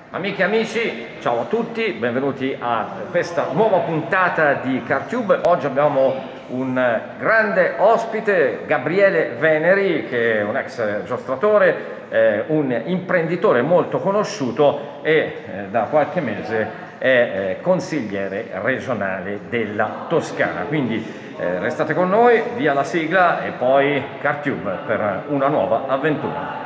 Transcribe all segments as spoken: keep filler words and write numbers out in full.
Amiche e amici, ciao a tutti, benvenuti a questa nuova puntata di CarTube. Oggi abbiamo un grande ospite, Gabriele Veneri, che è un ex giostratore, eh, un imprenditore molto conosciuto e eh, da qualche mese è eh, consigliere regionale della Toscana. Quindi eh, restate con noi, via la sigla e poi CarTube per una nuova avventura.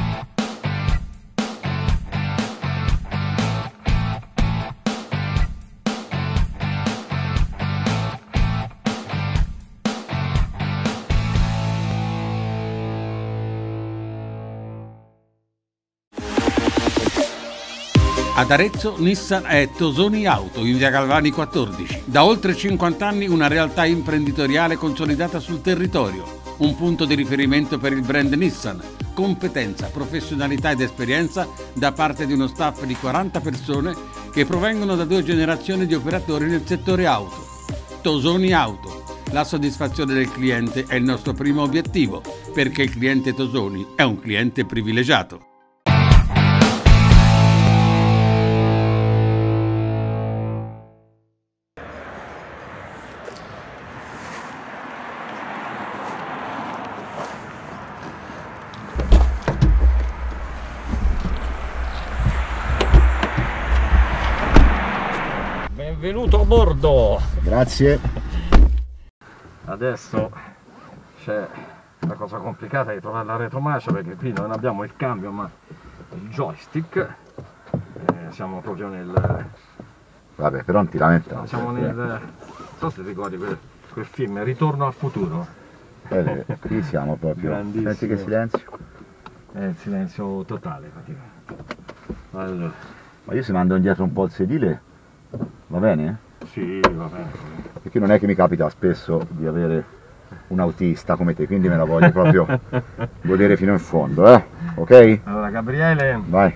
Ad Arezzo Nissan è Tosoni Auto in via Galvani quattordici. Da oltre cinquanta anni una realtà imprenditoriale consolidata sul territorio, un punto di riferimento per il brand Nissan, competenza, professionalità ed esperienza da parte di uno staff di quaranta persone che provengono da due generazioni di operatori nel settore auto. Tosoni Auto. La soddisfazione del cliente è il nostro primo obiettivo, perché il cliente Tosoni è un cliente privilegiato. Benvenuto a bordo! Grazie. Adesso c'è la cosa complicata di trovare la retromarcia, perché qui non abbiamo il cambio ma il joystick. Eh, siamo proprio nel... Vabbè, però non ti lamentare. Siamo nel... non so se ti ricordi quel, quel film, Ritorno al futuro. Eh, qui siamo proprio. Senti che silenzio. È il silenzio totale praticamente. Allora. Ma io se mando indietro un po' il sedile, va bene? Sì, va bene. Perché non è che mi capita spesso di avere un autista come te, quindi me la voglio proprio godere fino in fondo, eh? Ok? Allora, Gabriele Vai.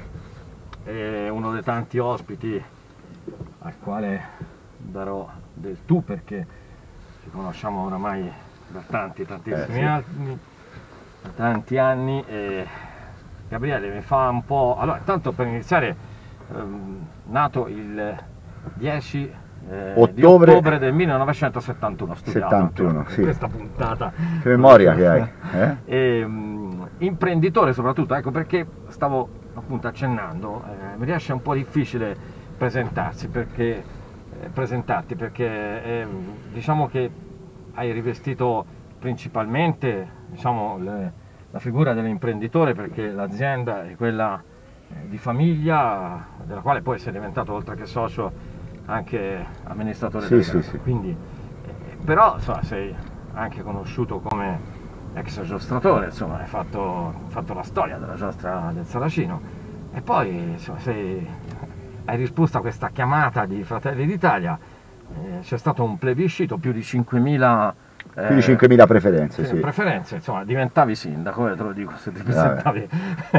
è uno dei tanti ospiti al quale darò del tu, perché ci conosciamo oramai da tanti, tantissimi eh, sì. anni, da tanti anni e Gabriele mi fa un po'... Allora, tanto per iniziare, ehm, nato il dieci eh, ottobre, di ottobre del millenovecentosettantuno, studiato settantuno, sì. Questa puntata. Che memoria che hai, eh? E, um, imprenditore soprattutto, ecco perché stavo appunto accennando, eh, mi riesce un po' difficile presentarsi perché, eh, presentarti perché eh, diciamo che hai rivestito principalmente, diciamo, le, la figura dell'imprenditore, perché l'azienda è quella eh, di famiglia, della quale poi sei diventato, oltre che socio, anche amministratore sì, delegato. sì, sì. Quindi, eh, però insomma, sei anche conosciuto come ex giostratore, insomma, hai fatto, fatto la storia della giostra del Saracino e poi insomma, sei, hai risposto a questa chiamata di Fratelli d'Italia, eh, c'è stato un plebiscito, più di cinquemila più di cinquemila preferenze, sì, sì. preferenze, insomma, diventavi sindaco, eh, te lo dico, se ti presentavi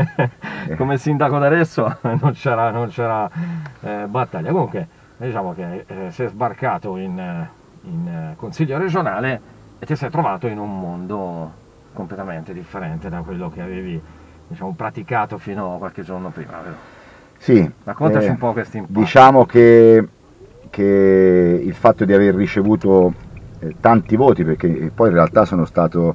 come sindaco d'Arezzo non c'era non c'era eh, battaglia. Comunque diciamo che eh, sei sbarcato in, in eh, consiglio regionale e ti sei trovato in un mondo completamente differente da quello che avevi, diciamo, praticato fino a qualche giorno prima, vero? Sì. Raccontaci eh, un po' questi impatti. Diciamo che, che il fatto di aver ricevuto eh, tanti voti, perché poi in realtà sono stato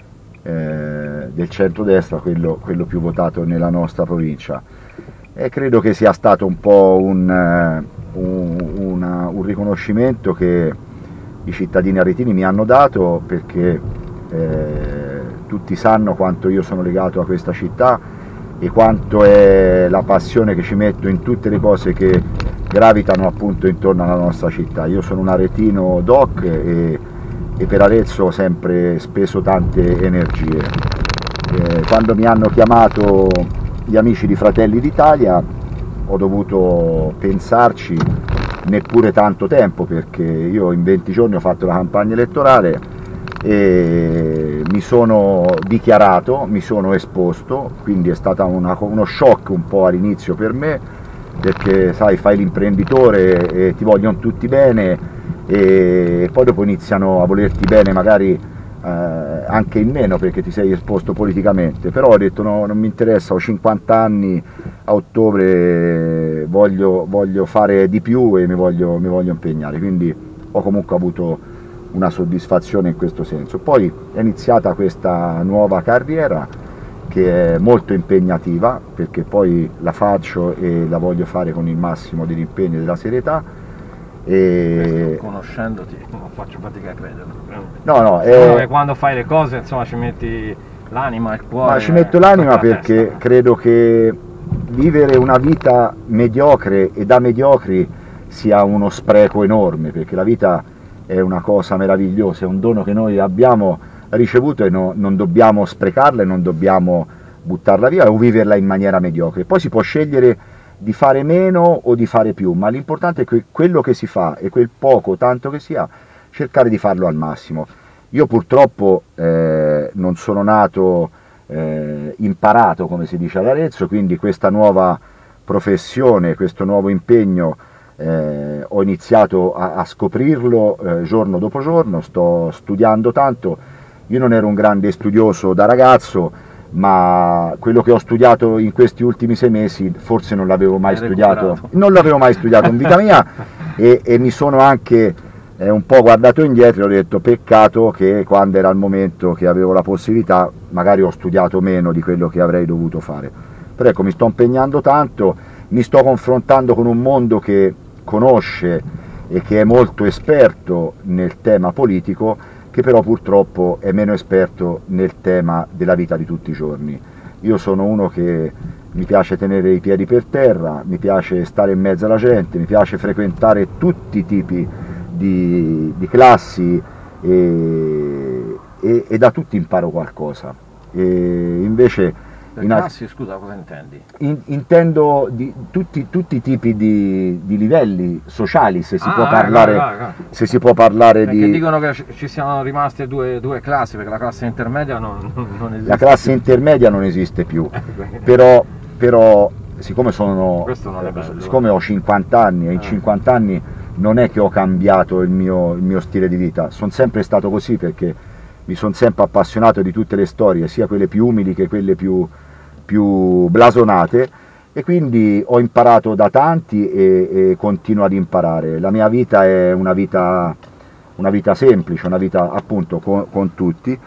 eh, del centrodestra quello, quello più votato nella nostra provincia, e credo che sia stato un po' un, un, una, un riconoscimento che i cittadini aretini mi hanno dato, perché eh, tutti sanno quanto io sono legato a questa città e quanto è la passione che ci metto in tutte le cose che gravitano appunto intorno alla nostra città. Io sono un aretino doc e, e per Arezzo ho sempre speso tante energie. Eh, quando mi hanno chiamato gli amici di Fratelli d'Italia ho dovuto pensarci neppure tanto tempo, perché io in venti giorni ho fatto la campagna elettorale e mi sono dichiarato, mi sono esposto, quindi è stato una, uno shock un po' all'inizio per me, perché sai, fai l'imprenditore e ti vogliono tutti bene e poi dopo iniziano a volerti bene magari eh, anche in meno perché ti sei esposto politicamente, però ho detto no, non mi interessa, ho cinquanta anni, a ottobre eh, voglio, voglio fare di più e mi voglio, mi voglio impegnare, quindi ho comunque avuto una soddisfazione in questo senso. Poi è iniziata questa nuova carriera che è molto impegnativa, perché poi la faccio e la voglio fare con il massimo dell'impegno e della serietà. E... conoscendoti non faccio fatica a crederlo. No, no, è... è quando fai le cose, insomma, ci metti l'anima, il cuore. Ma ci metto l'anima perché credo che vivere una vita mediocre e da mediocri sia uno spreco enorme, perché la vita è una cosa meravigliosa, è un dono che noi abbiamo ricevuto e no, non dobbiamo sprecarla e non dobbiamo buttarla via o viverla in maniera mediocre. Poi si può scegliere di fare meno o di fare più, ma l'importante è che quello che si fa e quel poco, tanto che sia, cercare di farlo al massimo. Io purtroppo eh, non sono nato eh, imparato, come si dice ad Arezzo, quindi questa nuova professione, questo nuovo impegno eh, ho iniziato a, a scoprirlo eh, giorno dopo giorno, sto studiando tanto. Io non ero un grande studioso da ragazzo, ma quello che ho studiato in questi ultimi sei mesi forse non l'avevo mai studiato, non l'avevo mai studiato in vita mia e, e mi sono anche eh, un po' guardato indietro e ho detto peccato che quando era il momento che avevo la possibilità magari ho studiato meno di quello che avrei dovuto fare. Però ecco, mi sto impegnando tanto, mi sto confrontando con un mondo che conosce e che è molto esperto nel tema politico, che però purtroppo è meno esperto nel tema della vita di tutti i giorni. Io sono uno che mi piace tenere i piedi per terra, mi piace stare in mezzo alla gente, mi piace frequentare tutti i tipi di, di classi e, e, e da tutti imparo qualcosa. E invece Le classi, scusa, cosa intendi? In, intendo di, tutti, tutti i tipi di, di livelli sociali, se si, ah, può, parlare, eh, no, no, no. Se si può parlare perché di... dicono che ci siano rimaste due, due classi, perché la classe intermedia non, non esiste. La classe più. intermedia non esiste più, però, però siccome, sono, non è bello, siccome ho cinquanta anni e in eh. cinquanta anni non è che ho cambiato il mio, il mio stile di vita, sono sempre stato così perché mi sono sempre appassionato di tutte le storie, sia quelle più umili che quelle più... più blasonate, e quindi ho imparato da tanti e, e continuo ad imparare. La mia vita è una vita, una vita semplice, una vita appunto con, con tutti,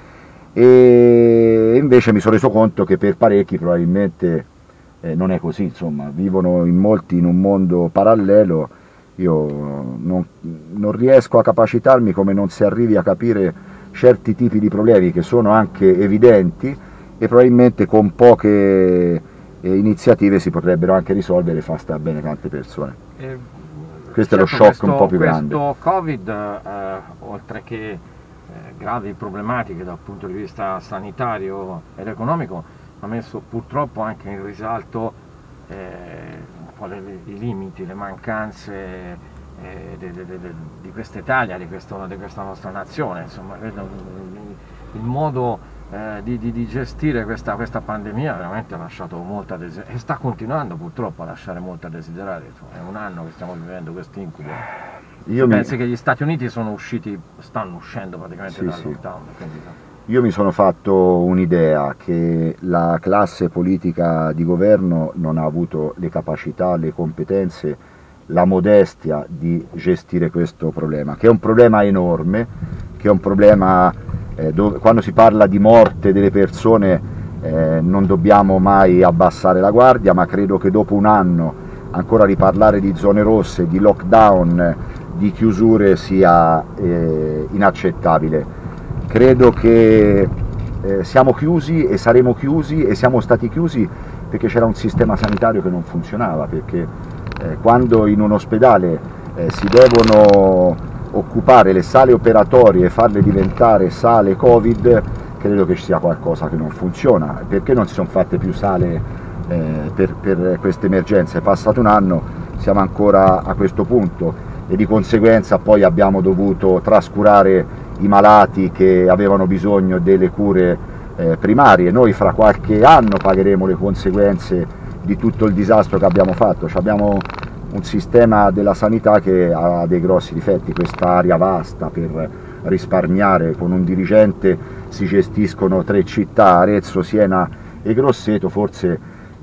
e invece mi sono reso conto che per parecchi probabilmente eh, non è così, insomma, vivono in molti in un mondo parallelo. Io non, non riesco a capacitarmi come non si arrivi a capire certi tipi di problemi che sono anche evidenti e probabilmente con poche eh, iniziative si potrebbero anche risolvere e far stare bene tante persone. Eh, questo certo, è lo shock questo, un po' più questo grande. Questo Covid, eh, oltre che eh, gravi problematiche dal punto di vista sanitario ed economico, ha messo purtroppo anche in risalto eh, un po' le, i limiti, le mancanze eh, de, de, de, de, di questa Italia, di, questo, di questa nostra nazione. Insomma, il modo Eh, di, di, di gestire questa, questa pandemia veramente ha lasciato molta desiderare e sta continuando purtroppo a lasciare molto a desiderare. È un anno che stiamo vivendo questo incubo. Io mi... pensi che gli Stati Uniti sono usciti, stanno uscendo praticamente sì, dal sì. lockdown. Quindi... Io mi sono fatto un'idea che la classe politica di governo non ha avuto le capacità, le competenze, la modestia di gestire questo problema, che è un problema enorme, che è un problema Eh, dove, quando si parla di morte delle persone eh, non dobbiamo mai abbassare la guardia, ma credo che dopo un anno ancora riparlare di zone rosse, di lockdown, di chiusure sia eh, inaccettabile. Credo che eh, siamo chiusi e saremo chiusi e siamo stati chiusi perché c'era un sistema sanitario che non funzionava, perché eh, quando in un ospedale eh, si devono occupare le sale operatorie e farle diventare sale Covid, credo che ci sia qualcosa che non funziona. Perché non si sono fatte più sale eh, per, per queste emergenze? È passato un anno, siamo ancora a questo punto e di conseguenza poi abbiamo dovuto trascurare i malati che avevano bisogno delle cure eh, primarie. Noi fra qualche anno pagheremo le conseguenze di tutto il disastro che abbiamo fatto. Cioè abbiamo un sistema della sanità che ha dei grossi difetti, questa area vasta per risparmiare, con un dirigente si gestiscono tre città, Arezzo, Siena e Grosseto, forse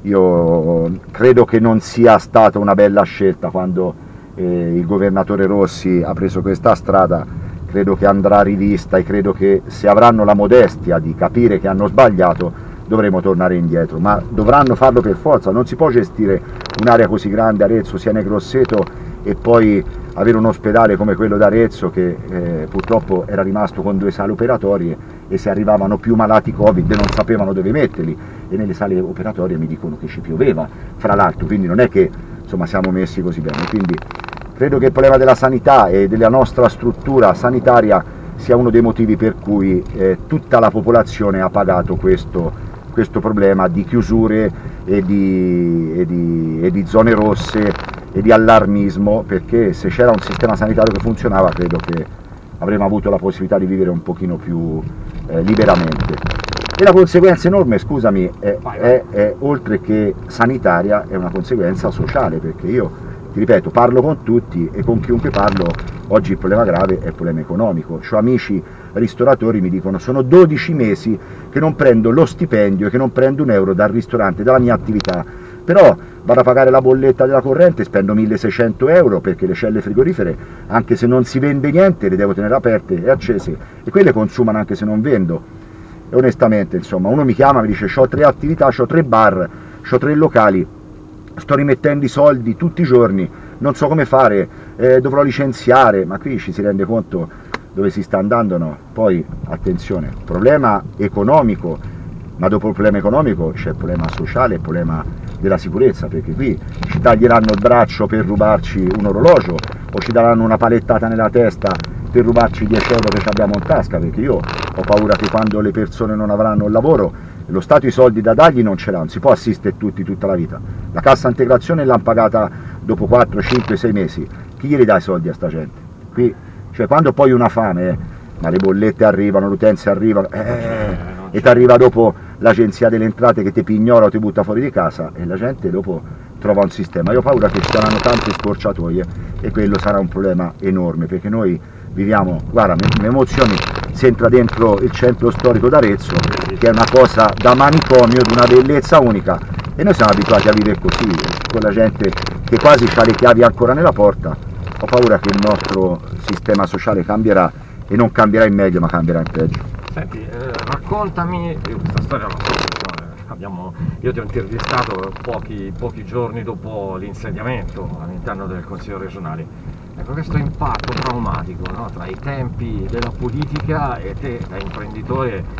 io credo che non sia stata una bella scelta quando eh, il governatore Rossi ha preso questa strada, credo che andrà rivista e credo che se avranno la modestia di capire che hanno sbagliato dovremo tornare indietro, ma dovranno farlo per forza, non si può gestire un'area così grande, Arezzo, Siena e Grosseto, e poi avere un ospedale come quello d'Arezzo che eh, purtroppo era rimasto con due sale operatorie e se arrivavano più malati Covid non sapevano dove metterli, e nelle sale operatorie mi dicono che ci pioveva, fra l'altro, quindi non è che insomma siamo messi così bene. Quindi credo che il problema della sanità e della nostra struttura sanitaria sia uno dei motivi per cui eh, tutta la popolazione ha pagato questo, questo problema di chiusure e di, e, di, e di zone rosse e di allarmismo, perché se c'era un sistema sanitario che funzionava credo che avremmo avuto la possibilità di vivere un pochino più eh, liberamente. E la conseguenza enorme, scusami, è, è, è, oltre che sanitaria, è una conseguenza sociale, perché io, ti ripeto, parlo con tutti e con chiunque parlo, oggi il problema grave è il problema economico. Cioè, amici ristoratori mi dicono sono dodici mesi che non prendo lo stipendio e che non prendo un euro dal ristorante, dalla mia attività, però vado a pagare la bolletta della corrente, spendo milleseicento euro perché le celle frigorifere, anche se non si vende niente, le devo tenere aperte e accese, e quelle consumano anche se non vendo. E onestamente, insomma, uno mi chiama e mi dice ho tre attività, ho tre bar, ho tre locali, sto rimettendo i soldi tutti i giorni, non so come fare, eh, dovrò licenziare, ma qui ci si rende conto dove si sta andando, no? Poi, attenzione, problema economico, ma dopo il problema economico c'è il problema sociale, il problema della sicurezza, perché qui ci taglieranno il braccio per rubarci un orologio o ci daranno una palettata nella testa per rubarci dieci euro che abbiamo in tasca, perché io ho paura che quando le persone non avranno il lavoro, lo Stato i soldi da dargli non ce l'ha, non si può assistere tutti tutta la vita. La cassa integrazione l'hanno pagata dopo quattro, cinque, sei mesi, chi glieli dà i soldi a sta gente? Qui, cioè, quando poi una fame, eh, ma le bollette arrivano, l'utenza arriva, eh, e ti arriva dopo l'agenzia delle entrate che ti pignora o ti butta fuori di casa, e la gente dopo trova un sistema. Io ho paura che ci saranno tante scorciatoie e quello sarà un problema enorme, perché noi viviamo, guarda, mi emozioni, si entra dentro il centro storico d'Arezzo, che è una cosa da manicomio, di una bellezza unica, e noi siamo abituati a vivere così, con la gente che quasi ha le chiavi ancora nella porta. Ho paura che il nostro sistema sociale cambierà, e non cambierà in meglio, ma cambierà in peggio. Senti, eh, raccontami, io questa storia la so, abbiamo, io ti ho intervistato pochi, pochi giorni dopo l'insediamento all'interno del Consiglio regionale. Ecco, questo impatto traumatico, no? Tra i tempi della politica e te da imprenditore eh,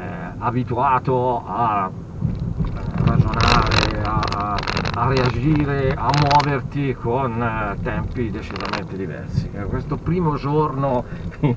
abituato a ragionare, a, a reagire, a muoverti con eh, tempi decisamente diversi. Eh, questo primo giorno che,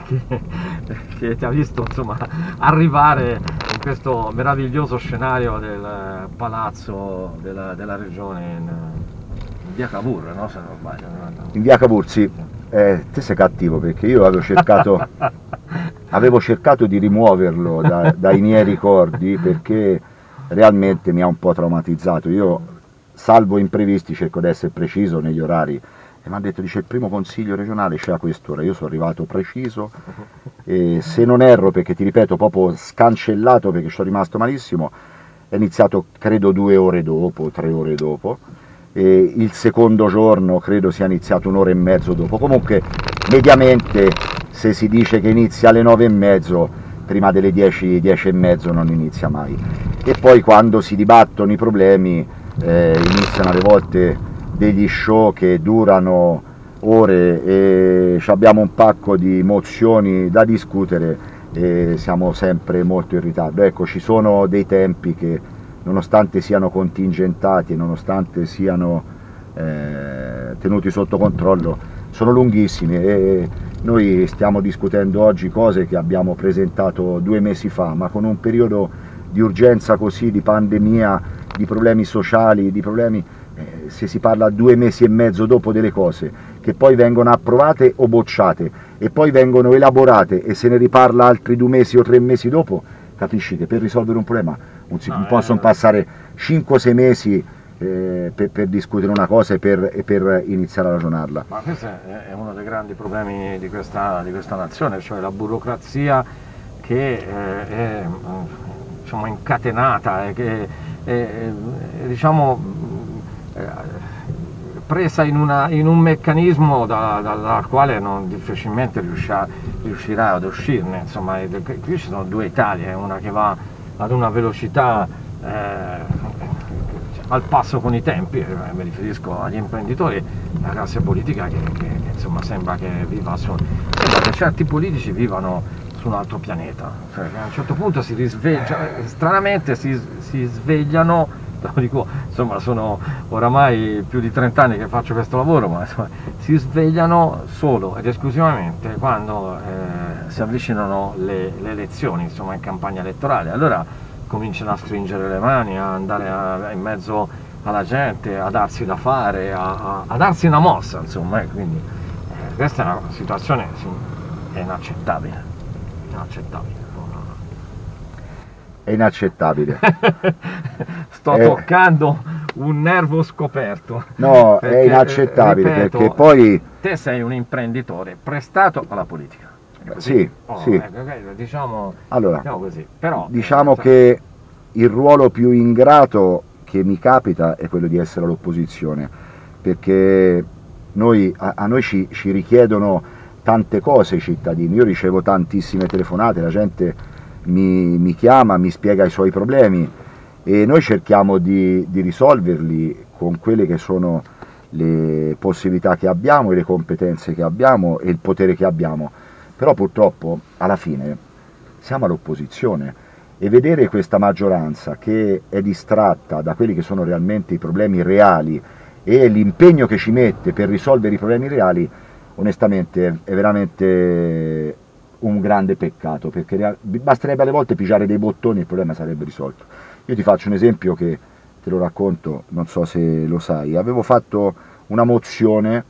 che ti ha visto, insomma, arrivare in questo meraviglioso scenario del palazzo della, della regione in, in via Cavour, no? Se non sbaglio. In via Cavour, sì. Eh, te sei cattivo, perché io avevo cercato, avevo cercato di rimuoverlo da, dai miei ricordi, perché realmente mi ha un po' traumatizzato. Io, salvo imprevisti, cerco di essere preciso negli orari, e mi hanno detto, dice, il primo consiglio regionale c'è a quest'ora. Io sono arrivato preciso, e se non erro, perché ti ripeto, proprio scancellato perché sono rimasto malissimo, è iniziato credo due ore dopo, tre ore dopo, e il secondo giorno credo sia iniziato un'ora e mezzo dopo. Comunque mediamente se si dice che inizia alle nove e mezzo, prima delle dieci, dieci e mezzo non inizia mai. E poi quando si dibattono i problemi eh, iniziano alle volte degli show che durano ore e abbiamo un pacco di mozioni da discutere e siamo sempre molto in ritardo. Ecco, ci sono dei tempi che, nonostante siano contingentati e nonostante siano eh, tenuti sotto controllo, sono lunghissimi, e noi stiamo discutendo oggi cose che abbiamo presentato due mesi fa, ma con un periodo di urgenza così, di pandemia, di problemi sociali, di problemi, eh, se si parla due mesi e mezzo dopo delle cose che poi vengono approvate o bocciate e poi vengono elaborate e se ne riparla altri due mesi o tre mesi dopo, capisci che per risolvere un problema non, si, no, non possono eh, passare cinque o sei mesi eh, per, per discutere una cosa e per, e per iniziare a ragionarla. Ma questo è uno dei grandi problemi di questa, di questa nazione, cioè la burocrazia che eh, è diciamo, incatenata e che eh, diciamo eh, presa in, una, in un meccanismo da, da, dal quale non difficilmente riuscirà, riuscirà ad uscirne. Insomma, qui ci sono due Italie, una che va ad una velocità eh, al passo con i tempi, mi riferisco agli imprenditori, alla classe politica che, che, che insomma sembra che viva su, sembra che certi politici vivano su un altro pianeta, cioè che a un certo punto si risveglia, stranamente si, si svegliano, lo dico, insomma sono oramai più di trenta anni che faccio questo lavoro, ma insomma, si svegliano solo ed esclusivamente quando eh, si avvicinano le, le elezioni, insomma in campagna elettorale, allora cominciano a stringere le mani, a andare a, in mezzo alla gente, a darsi da fare, a, a, a darsi una mossa, insomma, e quindi eh, questa è una situazione sì, è inaccettabile, inaccettabile. È inaccettabile. Sto eh, toccando un nervo scoperto. No, perché, è inaccettabile, ripeto, perché poi... Te sei un imprenditore prestato alla politica. Sì, oh, sì. Ecco, diciamo, allora, diciamo così. Però, diciamo eh, che il ruolo più ingrato che mi capita è quello di essere all'opposizione, perché noi, a, a noi ci, ci richiedono tante cose i cittadini. Io ricevo tantissime telefonate, la gente mi, mi chiama, mi spiega i suoi problemi e noi cerchiamo di, di risolverli con quelle che sono le possibilità che abbiamo e le competenze che abbiamo e il potere che abbiamo. Però purtroppo alla fine siamo all'opposizione e vedere questa maggioranza che è distratta da quelli che sono realmente i problemi reali e l'impegno che ci mette per risolvere i problemi reali, onestamente è veramente un grande peccato, perché basterebbe alle volte pigiare dei bottoni e il problema sarebbe risolto. Io ti faccio un esempio che te lo racconto, non so se lo sai. Avevo fatto una mozione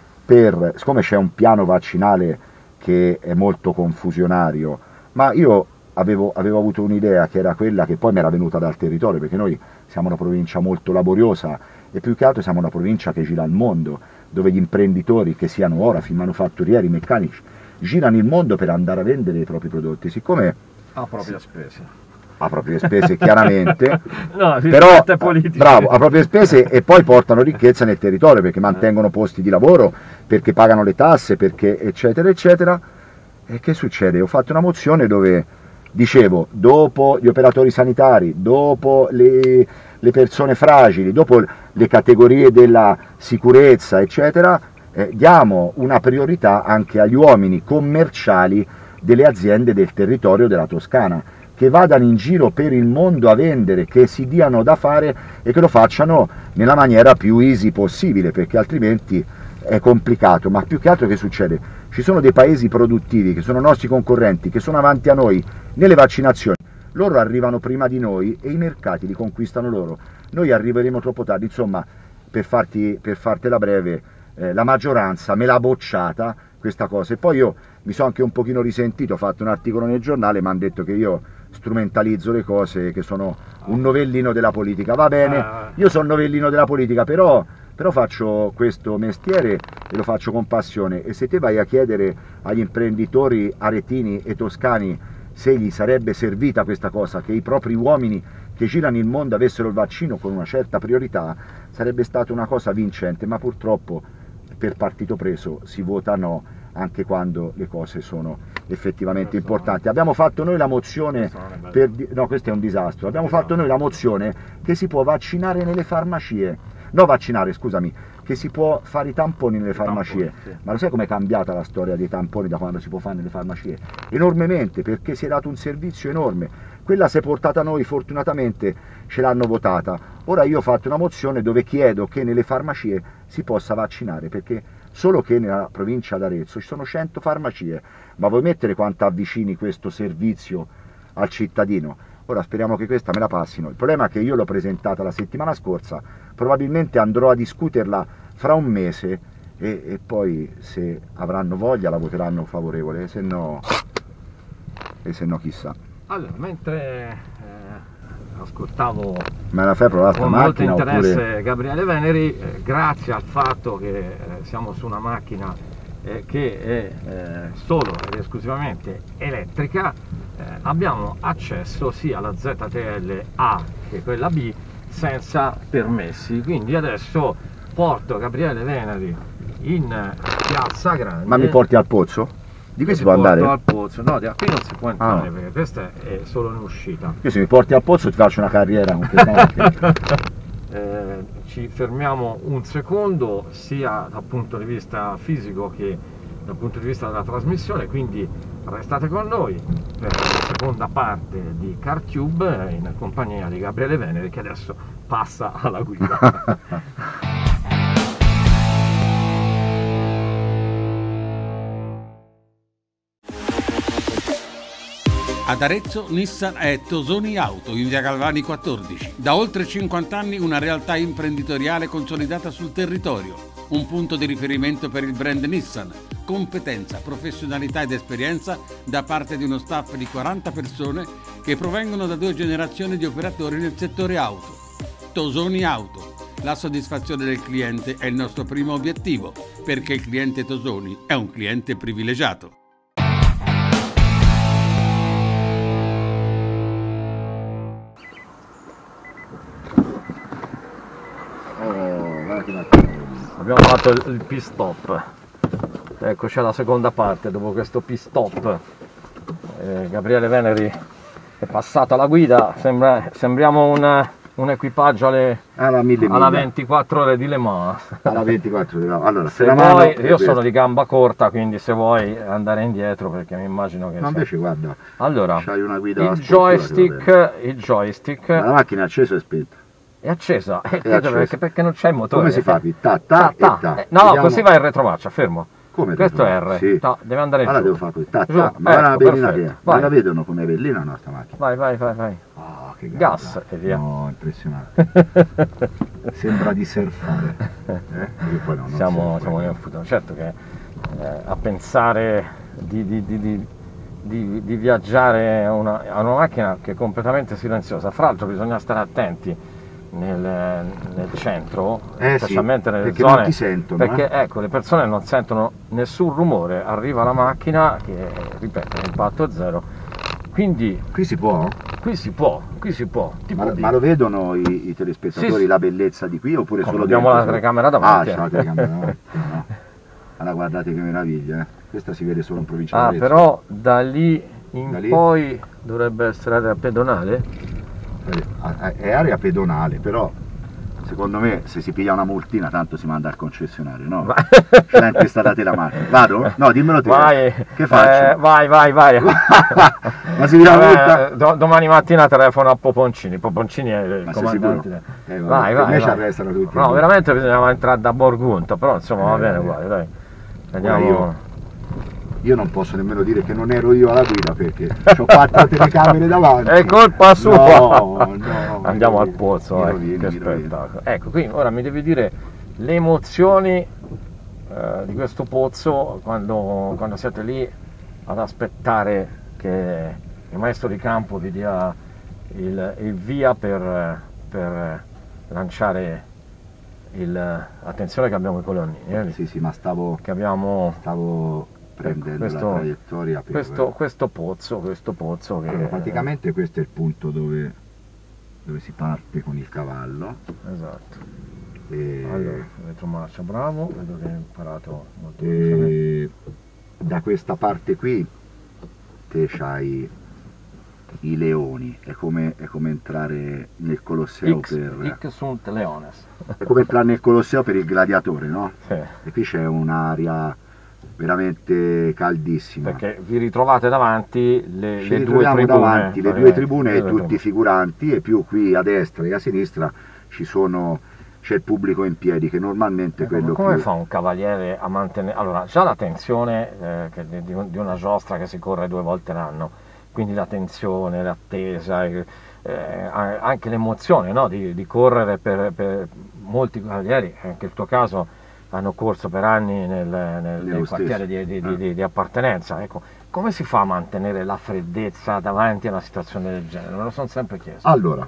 per, siccome c'è un piano vaccinale che è molto confusionario, ma io avevo, avevo avuto un'idea che era quella che poi mi era venuta dal territorio, perché noi siamo una provincia molto laboriosa e più che altro siamo una provincia che gira il mondo, dove gli imprenditori, che siano orafi, manufatturieri, meccanici, girano il mondo per andare a vendere i propri prodotti, siccome a proprie spese. A proprie spese chiaramente, no, però bravo, a proprie spese e poi portano ricchezza nel territorio perché mantengono posti di lavoro, perché pagano le tasse, perché eccetera eccetera. E che succede? Ho fatto una mozione dove dicevo, dopo gli operatori sanitari, dopo le, le persone fragili, dopo le categorie della sicurezza eccetera, eh, diamo una priorità anche agli uomini commerciali delle aziende del territorio della Toscana, che vadano in giro per il mondo a vendere, che si diano da fare e che lo facciano nella maniera più easy possibile, perché altrimenti è complicato. Ma più che altro che succede? Ci sono dei paesi produttivi che sono nostri concorrenti, che sono avanti a noi nelle vaccinazioni, loro arrivano prima di noi e i mercati li conquistano loro, noi arriveremo troppo tardi. Insomma, per, farti, per fartela breve, eh, la maggioranza me l'ha bocciata questa cosa, e poi io mi sono anche un pochino risentito, ho fatto un articolo nel giornale, mi hanno detto che io strumentalizzo le cose, che sono un novellino della politica. Va bene, io sono novellino della politica, però, però faccio questo mestiere e lo faccio con passione, e se te vai a chiedere agli imprenditori aretini e toscani se gli sarebbe servita questa cosa, che i propri uomini che girano il mondo avessero il vaccino con una certa priorità, sarebbe stata una cosa vincente, ma purtroppo per partito preso si vota no anche quando le cose sono effettivamente importanti. Abbiamo fatto noi la mozione per, no, questo è un disastro, abbiamo fatto noi la mozione che si può vaccinare nelle farmacie, no vaccinare scusami, che si può fare i tamponi nelle farmacie, ma lo sai com'è cambiata la storia dei tamponi da quando si può fare nelle farmacie? Enormemente, perché si è dato un servizio enorme, quella si è portata a noi, fortunatamente ce l'hanno votata. Ora io ho fatto una mozione dove chiedo che nelle farmacie si possa vaccinare, perché solo che nella provincia d'Arezzo ci sono cento farmacie, ma vuoi mettere quanto avvicini questo servizio al cittadino? Ora speriamo che questa me la passino. Il problema è che io l'ho presentata la settimana scorsa, probabilmente andrò a discuterla fra un mese e, e poi se avranno voglia la voteranno favorevole, se no, e se no chissà. Allora, mentre eh, ascoltavo Ma la fai provare con sta molto macchina, interesse oppure... Gabriele Veneri, eh, grazie al fatto che eh, siamo su una macchina eh, che è eh, solo ed esclusivamente elettrica, eh, abbiamo accesso sia alla Z T L A che quella B senza permessi. Quindi adesso porto Gabriele Veneri in Piazza Grande. Ma mi porti al pozzo? Di qui si può andare? Al pozzo, no, da qui non si può entrare, Ah. perché questa è solo un'uscita. Io se mi porti al pozzo ti faccio una carriera con questa macchina. Eh, ci fermiamo un secondo sia dal punto di vista fisico che dal punto di vista della trasmissione, quindi restate con noi per la seconda parte di CarTube in compagnia di Gabriele Veneri, che adesso passa alla guida. Ad Arezzo Nissan è Tosoni Auto in via Galvani quattordici. Da oltre cinquanta anni una realtà imprenditoriale consolidata sul territorio, un punto di riferimento per il brand Nissan, competenza, professionalità ed esperienza da parte di uno staff di quaranta persone che provengono da due generazioni di operatori nel settore auto. Tosoni Auto. La soddisfazione del cliente è il nostro primo obiettivo, perché il cliente Tosoni è un cliente privilegiato. Abbiamo fatto il pit stop, ecco c'è la seconda parte dopo questo pit stop. eh, Gabriele Veneri è passato alla guida, sembra, sembriamo un, un equipaggio alle, alla, mille alla miglia. ventiquattro ore di Le Mans. Alla ventiquattro ore di Le Mans. Allora, Se la vuoi, mano io sono di gamba corta, quindi se vuoi andare indietro, perché mi immagino che... Ma sia- invece guarda, Allora, c'hai una guida il sportiva, joystick, il joystick ma la macchina è accesa e spenta. è accesa, eh, accesa. Perché, perché non c'è il motore. Come si fa? Ta, ta, e ta. Eh, no, Vediamo- così va in retromarcia, fermo. Come Questo è retromarcia? R, Sì. Ta, deve andare Allora giù. devo fare così. Ta, Giù, ta. Ma è una ecco, bellina perfetto. che è. Vai. Ma la vedono come bellina la nostra macchina? Vai, vai, vai, vai. Oh, che Gas gamba. e via. No, impressionante. Sembra di surfare. Eh? Perché poi no, non siamo, surfa. siamo nel futuro. Certo che eh, a pensare di, di, di, di, di, di viaggiare a una, a una macchina che è completamente silenziosa, fra l'altro bisogna stare attenti nel, nel centro, Eh sì, specialmente nelle perché zone, non ti sentono, perché eh. ecco, le persone non sentono nessun rumore, arriva la macchina che, ripeto, l'impatto è zero, quindi Qui si può? qui si può, qui si può, ti Ma, può ma dire. lo vedono i, i telespettatori Sì, sì. la bellezza di qui oppure Come, solo abbiamo dentro? la telecamera davanti, Ah, c'è eh. la telecamera davanti. No. Allora guardate che meraviglia, eh. Questa si vede solo in provincia Ah, di Arezzo. però da lì in Da lì? poi dovrebbe essere area pedonale? Eh, È area pedonale, però secondo me se si piglia una multina tanto si manda al concessionario, no? Va- Ce l'ha intestata la macchina. Vado? No, dimmelo te. Vai, Che faccio? eh, vai, vai, vai. Ma si tira la multa? Eh, do- domani mattina telefono a Poponcini. Poponcini è il Ma sei comandante. sicuro? Eh, vabbè, vai, per vai. me ci vai. arrestano tutti. No, veramente bisognava entrare da Borgunto, però insomma va Eh, bene vabbè. uguale, dai. Guarda, Vediamo. io- Io non posso nemmeno dire che non ero io alla guida perché ho quattro telecamere davanti. È colpa sua! No, no, Andiamo mi al pozzo, mi eh, rovini, che mi rovini. spettacolo. Ecco, qui ora mi devi dire le emozioni eh, di questo pozzo quando, quando siete lì ad aspettare che il maestro di campo vi dia il, il via per, per lanciare il... Attenzione che abbiamo i colonnini, eh, Sì, sì, ma stavo, che abbiamo stavo prendendo questo- la traiettoria per... questo, questo pozzo, questo pozzo che... Allora, praticamente questo è il punto dove, dove si parte con il cavallo. Esatto. E, Allora, retromarcia, bravo, vedo che hai imparato molto velocemente. e da questa parte qui te c'hai i leoni, è come, è come entrare nel Colosseo X, per... X sunt leones. È come entrare nel Colosseo per il gladiatore, no? Sì, E qui c'è un'aria veramente caldissima. perché vi ritrovate davanti le, Ci le due ritroviamo tribune. davanti le due praticamente. tribune e Le due tutti i tribune. figuranti, e più qui a destra e a sinistra ci sono, c'è il pubblico in piedi, che normalmente è Ecco, ma quello come più... fa un cavaliere a mantenere... Allora, già la tensione eh, che di, di un- di una giostra che si corre due volte l'anno, quindi la tensione, l'attesa, eh, eh, anche l'emozione, no? di, di correre per, per molti cavalieri, anche il tuo caso, hanno corso per anni nel, nel, nel Nello quartiere stesso. di, di- Ah. di- di appartenenza. Ecco, come si fa a mantenere la freddezza davanti a una situazione del genere? Me lo sono sempre chiesto. Allora,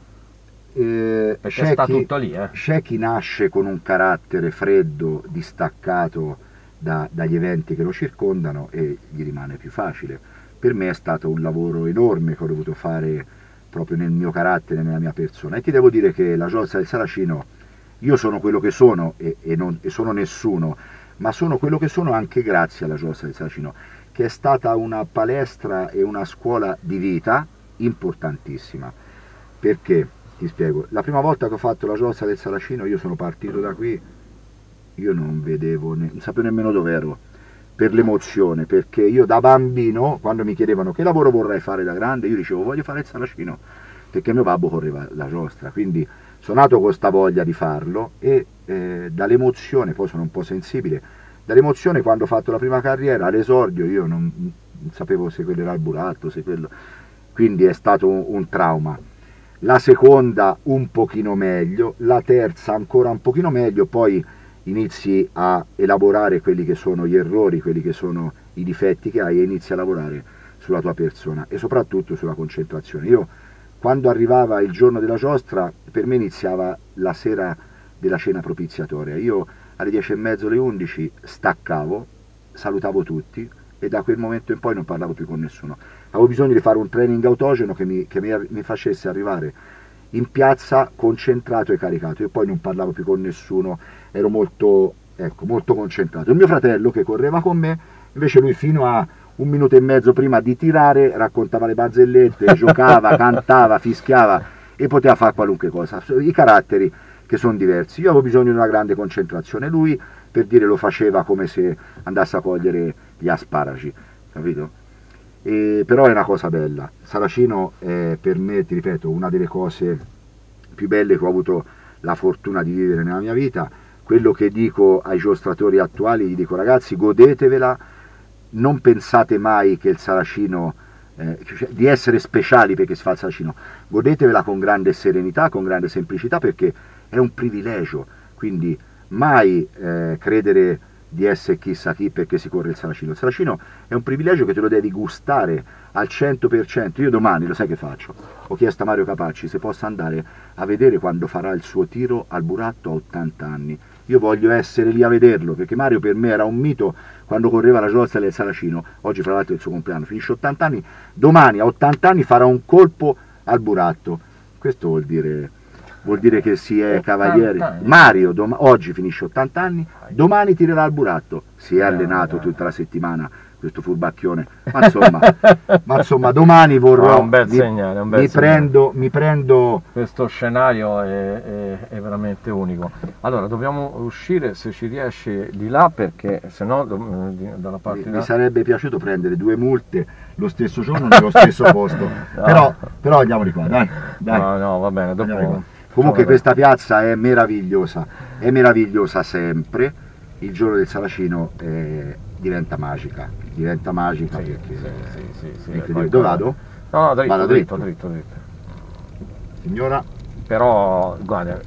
eh, Perché c'è sta chi- tutto lì, eh. c'è chi nasce con un carattere freddo, distaccato da- dagli eventi che lo circondano e gli rimane più facile. Per me è stato un lavoro enorme che ho dovuto fare proprio nel mio carattere, nella mia persona. E ti devo dire che la Giostra del Saracino, io sono quello che sono e, e, non, e sono nessuno, ma sono quello che sono anche grazie alla Giostra del Saracino, che è stata una palestra e una scuola di vita importantissima. Perché? Ti spiego. La prima volta che ho fatto la Giostra del Saracino, io sono partito da qui, io non vedevo, ne, non sapevo nemmeno dove ero, per l'emozione, perché io da bambino, quando mi chiedevano che lavoro vorrei fare da grande, io dicevo voglio fare il Saracino, perché mio babbo correva la Giostra, quindi sono nato con questa voglia di farlo e eh, dall'emozione, poi sono un po' sensibile, dall'emozione quando ho fatto la prima carriera, all'esordio io non, non sapevo se quello era il buratto, se quello, quindi è stato un, un trauma. La seconda un pochino meglio, la terza ancora un pochino meglio, poi inizi a elaborare quelli che sono gli errori, quelli che sono i difetti che hai e inizi a lavorare sulla tua persona e soprattutto sulla concentrazione. Io quando arrivava il giorno della giostra, per me iniziava la sera della cena propiziatoria, io alle dieci e mezzo, alle undici staccavo, salutavo tutti e da quel momento in poi non parlavo più con nessuno. Avevo bisogno di fare un training autogeno che mi, che mi, mi facesse arrivare in piazza concentrato e caricato. Io poi non parlavo più con nessuno, ero molto, ecco, molto concentrato. Il mio fratello che correva con me, invece lui fino a un minuto e mezzo prima di tirare raccontava le barzellette, giocava, cantava, fischiava e poteva fare qualunque cosa. I caratteri che sono diversi. Io avevo bisogno di una grande concentrazione, lui per dire lo faceva come se andasse a cogliere gli asparagi, capito? E, però è una cosa bella. Saracino è per me, ti ripeto, una delle cose più belle che ho avuto la fortuna di vivere nella mia vita. Quello che dico ai giostratori attuali, gli dico ragazzi, godetevela, non pensate mai che il Saracino, eh, di essere speciali perché si fa il Saracino, godetevela con grande serenità, con grande semplicità, perché è un privilegio, quindi mai eh, credere di essere chissà chi perché si corre il Saracino. Il Saracino è un privilegio che te lo devi gustare al cento per cento. Io domani, lo sai che faccio? Ho chiesto a Mario Capacci se possa andare a vedere quando farà il suo tiro al Buratto a ottanta anni. Io voglio essere lì a vederlo, perché Mario per me era un mito quando correva la giostra del Saracino. Oggi fra l'altro è il suo compleanno, finisce ottanta anni, domani a ottanta anni farà un colpo al Buratto. Questo vuol dire... vuol dire che si è cavaliere. Mario oggi finisce ottanta anni, domani tirerà al Buratto, si è allenato tutta la settimana, questo furbacchione, ma insomma, ma insomma domani vorrò, no, un bel mi, segnale, un bel mi, segnale. Prendo, mi prendo... Questo scenario è, è, è veramente unico. Allora, dobbiamo uscire, se ci riesce, di là, perché se no dalla parte mi, di là... mi sarebbe piaciuto prendere due multe lo stesso giorno nello stesso posto, no. però, però andiamo di qua, dai, dai. No, no, va bene, dopo... Comunque questa piazza è meravigliosa, è meravigliosa sempre, il giorno del Saracino eh, diventa magica, diventa magica sì, perché... Sì, sì, sì, è sì, poi... Dove vado? No, no, dritto, vado dritto, dritto, dritto, dritto. Signora? Però, guarda,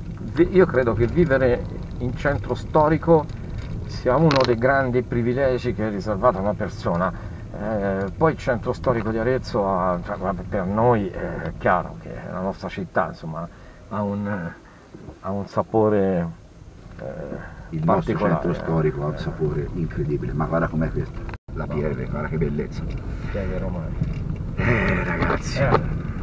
io credo che vivere in centro storico sia uno dei grandi privilegi che è riservato a una persona. Eh, poi il centro storico di Arezzo, ha, cioè, per noi è chiaro che è la nostra città, insomma, ha un, ha un sapore eh, il particolare. nostro centro storico ha un sapore incredibile, ma guarda com'è questa, la P R, guarda che bellezza. Pieve romane. Eh ragazzi, eh.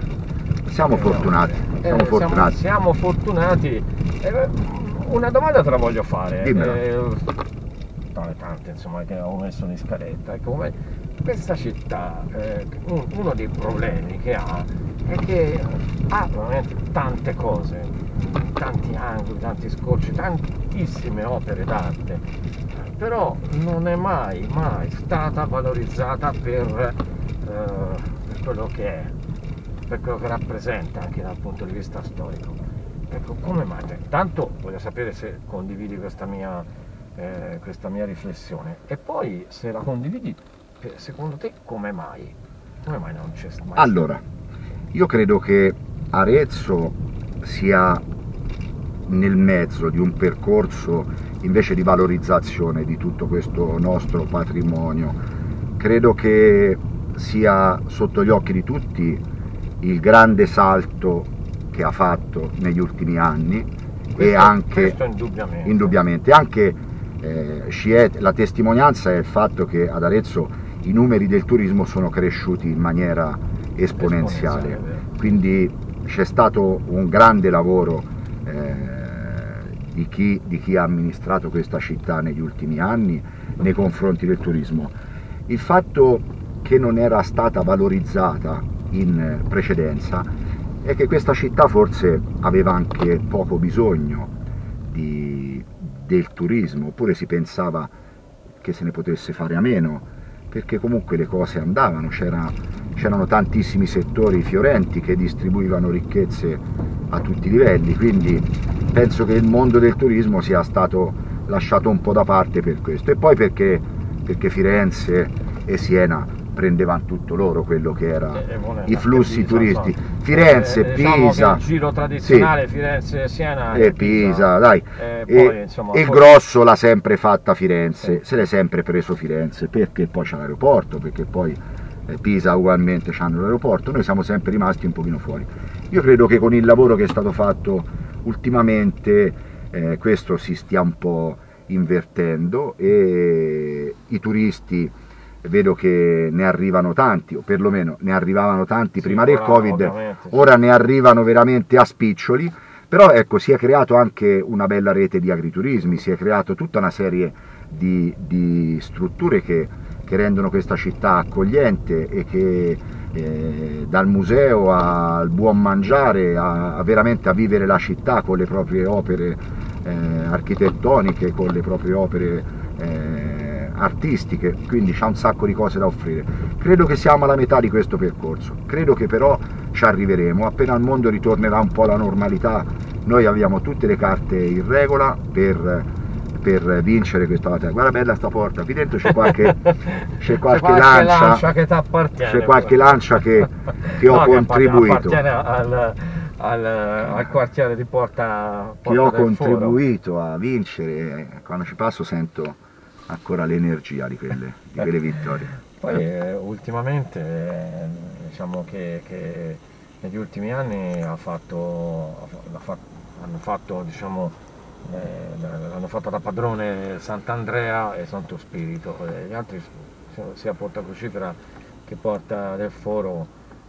siamo eh, fortunati, eh, siamo fortunati. Siamo, siamo fortunati. Eh, una domanda te la voglio fare. Eh, tra le tante insomma che ho messo in scaletta, ecco, come questa città, eh, uno dei problemi che ha è che ha veramente tante cose, tanti angoli, tanti scorci, tantissime opere d'arte, però non è mai, mai stata valorizzata per, eh, per quello che è, per quello che rappresenta anche dal punto di vista storico. Ecco, come mai? Tanto voglio sapere se condividi questa mia, eh, questa mia riflessione, e poi se la condividi, secondo te come mai? Come mai non c'è mai? Allora, io credo che Arezzo sia nel mezzo di un percorso invece di valorizzazione di tutto questo nostro patrimonio. Credo che sia sotto gli occhi di tutti il grande salto che ha fatto negli ultimi anni, questo, e anche indubbiamente, indubbiamente anche eh, la testimonianza è il fatto che ad Arezzo i numeri del turismo sono cresciuti in maniera esponenziale, esponenziale. Quindi c'è stato un grande lavoro eh, di, chi, di chi ha amministrato questa città negli ultimi anni nei confronti del turismo. Il fatto che non era stata valorizzata in precedenza è che questa città forse aveva anche poco bisogno di, del turismo, oppure si pensava che se ne potesse fare a meno, perché comunque le cose andavano, c'erano tantissimi settori fiorenti che distribuivano ricchezze a tutti i livelli, quindi penso che il mondo del turismo sia stato lasciato un po' da parte per questo, e poi perché, perché Firenze e Siena prendevano tutto loro quello che era e, e i flussi Pisa, turistici. So. Firenze, eh, diciamo Pisa, il giro tradizionale, sì, Firenze, Siena e Pisa, Pisa dai. E, e, poi, insomma, e il poi... grosso l'ha sempre fatta Firenze, sì. Se l'è sempre preso Firenze, perché poi c'è l'aeroporto, perché poi eh, Pisa ugualmente c'hanno l'aeroporto, noi siamo sempre rimasti un pochino fuori. Io credo che con il lavoro che è stato fatto ultimamente eh, questo si stia un po' invertendo e i turisti vedo che ne arrivano tanti, o perlomeno ne arrivavano tanti sì, prima del Covid, sì. Ora ne arrivano veramente a spiccioli, però ecco, si è creato anche una bella rete di agriturismi, si è creato tutta una serie di, di strutture che, che rendono questa città accogliente e che eh, dal museo al buon mangiare a, a veramente a vivere la città con le proprie opere eh, architettoniche, con le proprie opere eh, artistiche, quindi c'ha un sacco di cose da offrire. Credo che siamo alla metà di questo percorso, credo che però ci arriveremo, appena il mondo ritornerà un po' alla normalità, noi abbiamo tutte le carte in regola per, per vincere questa battaglia. Guarda bella sta porta, qui dentro c'è qualche, c'è qualche, qualche lancia, lancia che t'appartiene, c'è qualche lancia che, che ho no, contribuito. Che al, al, al quartiere di Porta, Porta che ho del contribuito Foro. A vincere, quando ci passo sento ancora l'energia di quelle, di quelle vittorie. Poi eh, ultimamente eh, diciamo che, che negli ultimi anni ha fatto, ha fatto, hanno fatto diciamo eh, hanno fatto da padrone Sant'Andrea e Santo Spirito, eh, gli altri sia Porta Crucifera che Porta del Foro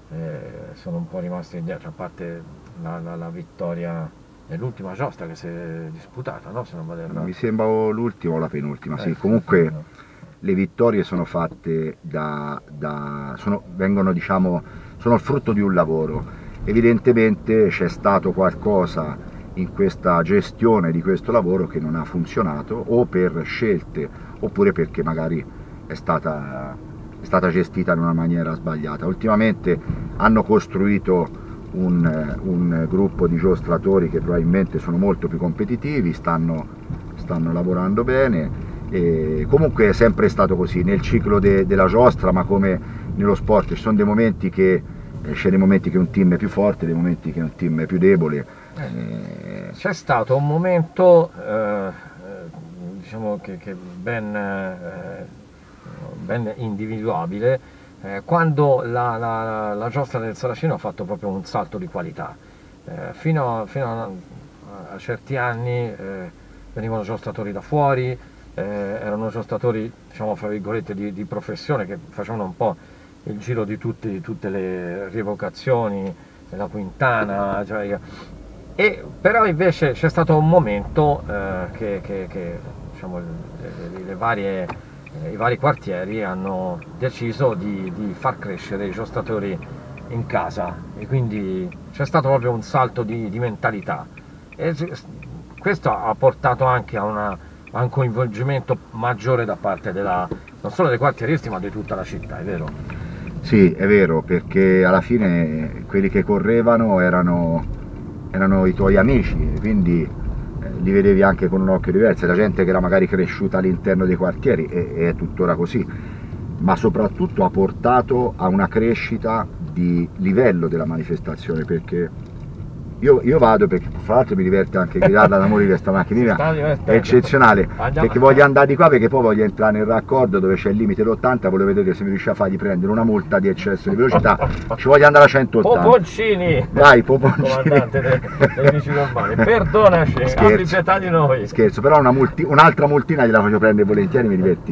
eh, sono un po' rimasti indietro, a parte la, la, la vittoria nell'ultima giostra che si è disputata, no? Se non vado errato. Mi sembra l'ultima o la penultima, sì. Eh, Comunque no. Le vittorie sono fatte da, da sono, vengono, diciamo, sono il frutto di un lavoro. Evidentemente c'è stato qualcosa in questa gestione di questo lavoro che non ha funzionato, o per scelte, oppure perché magari è stata, è stata gestita in una maniera sbagliata. Ultimamente hanno costruito Un, un gruppo di giostratori che probabilmente sono molto più competitivi, stanno, stanno lavorando bene, e comunque è sempre stato così nel ciclo de, della giostra, ma come nello sport ci sono dei momenti che eh, c'è dei momenti che un team è più forte, dei momenti che un team è più debole. Eh, c'è stato un momento eh, diciamo che, che ben, eh, ben individuabile, Eh, quando la, la, la giostra del Saracino ha fatto proprio un salto di qualità. Eh, fino, a, fino a, a certi anni eh, venivano giostratori da fuori, eh, erano giostratori, diciamo, fra virgolette, di, di professione, che facevano un po' il giro di tutti, tutte le rievocazioni della Quintana, cioè, e però invece c'è stato un momento eh, che, che, che diciamo, le, le varie i vari quartieri hanno deciso di, di far crescere i giostratori in casa, e quindi c'è stato proprio un salto di, di mentalità, e questo ha portato anche a, una, a un coinvolgimento maggiore da parte della, non solo dei quartieristi ma di tutta la città, è vero? Sì, è vero, perché alla fine quelli che correvano erano, erano i tuoi amici, quindi li vedevi anche con un occhio diverso, la gente che era magari cresciuta all'interno dei quartieri, e, e è tuttora così, ma soprattutto ha portato a una crescita di livello della manifestazione, perché io, io vado, perché fra l'altro mi diverte anche guidarla da morire questa macchinina, è eccezionale, Andiamo perché voglio andare di qua, perché poi voglio entrare nel raccordo dove c'è il limite l'ottanta, volevo vedere se mi riusciva a fargli prendere una multa di eccesso di velocità, ci voglio andare a centottanta. Poponcini! Dai, Poponcini! Comandante dei, dei vigili urbani, perdonaci, abbi pietà di noi! Scherzo, però una multi, un'altra multina gliela faccio prendere volentieri, mi divertiva.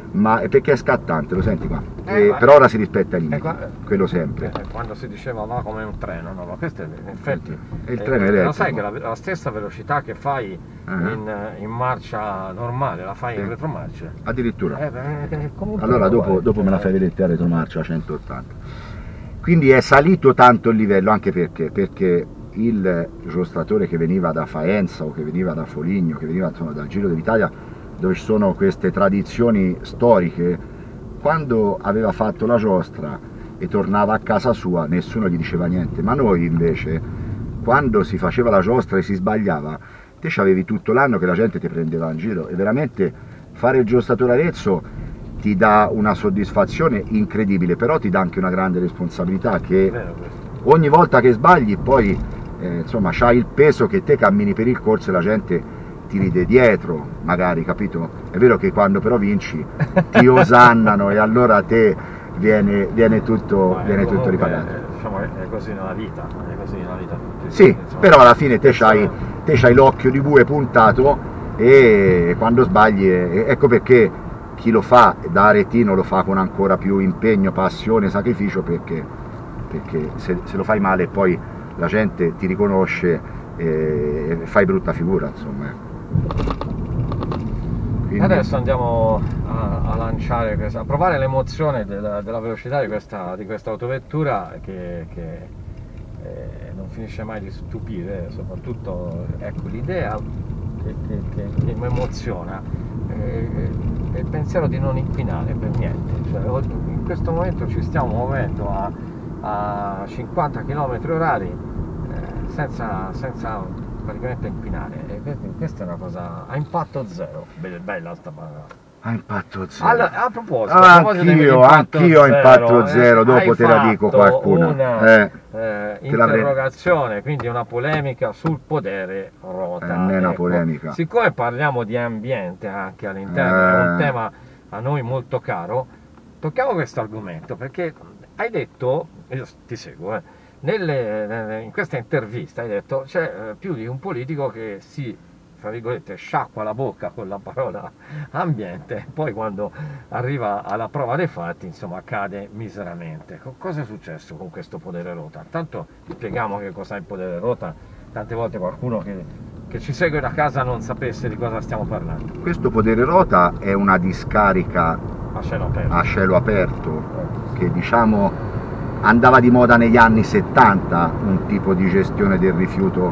ma è perché è scattante, lo senti qua? Eh, E ma- per ora si rispetta i limiti, eh, qua- quello sempre. Eh, Quando si diceva va come un treno, no, ma questo è in effetti E il eh, treno è lo elettrico. sai che la, la stessa velocità che fai Ah. in, in marcia normale la fai in Sì. retromarcia. Addirittura. Eh, beh, è come un Allora treno, dopo, guarda. dopo me la fai vedere a retromarcia a centottanta. Quindi è salito tanto il livello, anche perché, perché il giostratore che veniva da Faenza o che veniva da Foligno, che veniva insomma, dal Giro d'Italia, dove ci sono queste tradizioni storiche, quando aveva fatto la giostra e tornava a casa sua nessuno gli diceva niente, ma noi invece quando si faceva la giostra e si sbagliava, te c'avevi tutto l'anno che la gente ti prendeva in giro, e veramente fare il giostratore Arezzo ti dà una soddisfazione incredibile, però ti dà anche una grande responsabilità, È che vero questo. ogni volta che sbagli poi eh, insomma c'hai il peso che te cammini per il corso e la gente ti ride dietro, magari, capito? È vero che quando però vinci ti osannano e allora a te viene, viene tutto, Ma, eh, viene tutto comunque, ripagato. eh, diciamo, è è così nella vita, è così nella vita. tutti, Sì, insomma. però alla fine te c'hai, Insomma, te c'hai l'occhio di bue puntato e quando sbagli, eh, ecco perché chi lo fa da aretino lo fa con ancora più impegno, passione, sacrificio, perché, perché se, se lo fai male poi la gente ti riconosce e fai brutta figura, insomma. ecco. Quindi- Adesso andiamo a, a lanciare, questa- a provare l'emozione della, della velocità di questa, di questa autovettura che, che, eh, non finisce mai di stupire, soprattutto ecco, l'idea che, che- che- che mi emoziona eh, è il pensiero di non inquinare per niente. Cioè, oggi- in questo momento ci stiamo muovendo a, a cinquanta chilometri orari eh, senza, senza praticamente inquinare, e questa- questa è una cosa a impatto zero. Be- bella sta parola. A impatto zero. Allora, a proposito, a proposito Anch'io, dell'impatto anch'io a zero, impatto eh, zero, dopo hai te la dico fatto qualcuna. Una Eh, eh, te l'avrei- interrogazione, quindi una polemica sul potere rota. Eh, non è una Ecco, polemica. siccome parliamo di ambiente anche all'interno, Eh. è un tema a noi molto caro, tocchiamo questo argomento perché hai detto, io ti seguo, eh, nelle- nelle- in questa intervista hai detto c'è eh, più di un politico che si, tra virgolette, sciacqua la bocca con la parola ambiente, poi quando arriva alla prova dei fatti, insomma, cade miseramente. Co- Cosa è successo con questo podere rota? Tanto spieghiamo che cos'è il podere rota, tante volte qualcuno che, che ci segue da casa non sapesse di cosa stiamo parlando. questo podere rota è una discarica A cielo aperto. a cielo aperto che diciamo andava di moda negli anni settanta, un tipo di gestione del rifiuto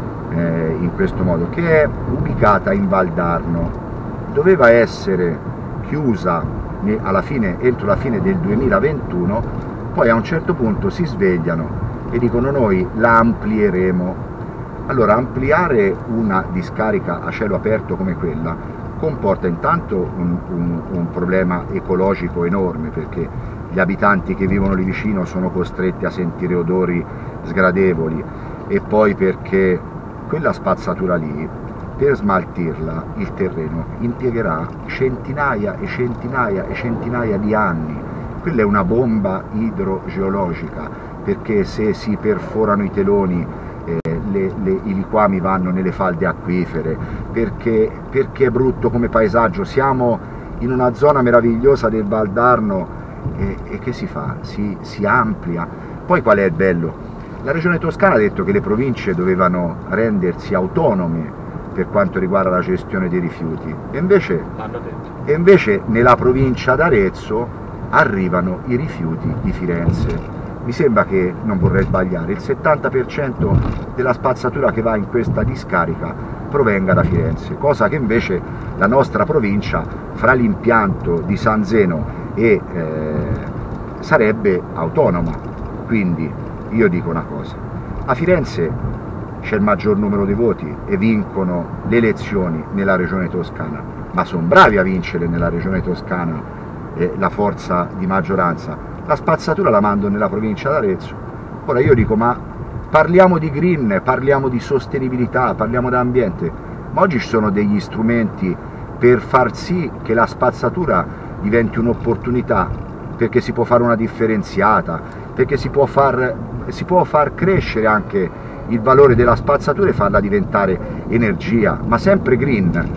eh, in questo modo, che è ubicata in Valdarno, doveva essere chiusa ne- alla fine, entro la fine del duemilaventuno, poi a un certo punto si svegliano e dicono noi la amplieremo. Allora, ampliare una discarica a cielo aperto come quella comporta intanto un, un- un problema ecologico enorme, perché gli abitanti che vivono lì vicino sono costretti a sentire odori sgradevoli, e poi perché quella spazzatura lì, per smaltirla, il terreno impiegherà centinaia e centinaia e centinaia di anni. Quella è una bomba idrogeologica, perché se si perforano i teloni eh, le- le- i liquami vanno nelle falde acquifere, perché, perché è brutto come paesaggio. Siamo in una zona meravigliosa del Valdarno e, e che si fa? Si, si amplia. Poi qual è il bello? La regione Toscana ha detto che le province dovevano rendersi autonome per quanto riguarda la gestione dei rifiuti, e invece, L'hanno detto. e invece nella provincia d'Arezzo arrivano i rifiuti di Firenze. Mi sembra che, non vorrei sbagliare, il settanta per cento della spazzatura che va in questa discarica provenga da Firenze, cosa che invece la nostra provincia, fra l'impianto di San Zeno e eh, sarebbe autonoma. Quindi io dico una cosa: a Firenze c'è il maggior numero di voti e vincono le elezioni nella regione toscana, ma sono bravi a vincere nella regione toscana eh, la forza di maggioranza. La spazzatura la mando nella provincia d'Arezzo. Ora io dico, ma parliamo di green, parliamo di sostenibilità, parliamo di ambiente, ma oggi ci sono degli strumenti per far sì che la spazzatura diventi un'opportunità, perché si può fare una differenziata, perché si può far, si può far crescere anche il valore della spazzatura e farla diventare energia, ma sempre green.